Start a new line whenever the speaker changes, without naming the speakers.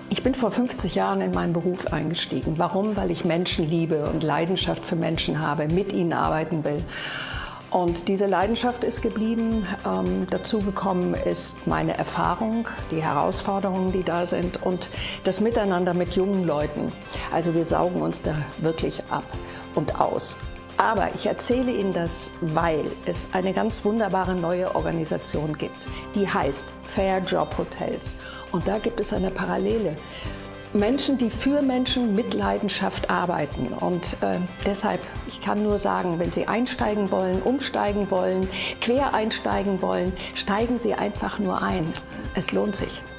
Ich bin vor 50 Jahren in meinen Beruf eingestiegen. Warum? Weil ich Menschen liebe und Leidenschaft für Menschen habe, mit ihnen arbeiten will. Und diese Leidenschaft ist geblieben. Dazu gekommen ist meine Erfahrung, die Herausforderungen, die da sind und das Miteinander mit jungen Leuten. Also wir saugen uns da wirklich ab und aus. Aber ich erzähle Ihnen das, weil es eine ganz wunderbare neue Organisation gibt. Die heißt Fair Job Hotels. Und da gibt es eine Parallele. Menschen, die für Menschen mit Leidenschaft arbeiten. Und deshalb, ich kann nur sagen, wenn Sie einsteigen wollen, umsteigen wollen, quer einsteigen wollen, steigen Sie einfach nur ein. Es lohnt sich.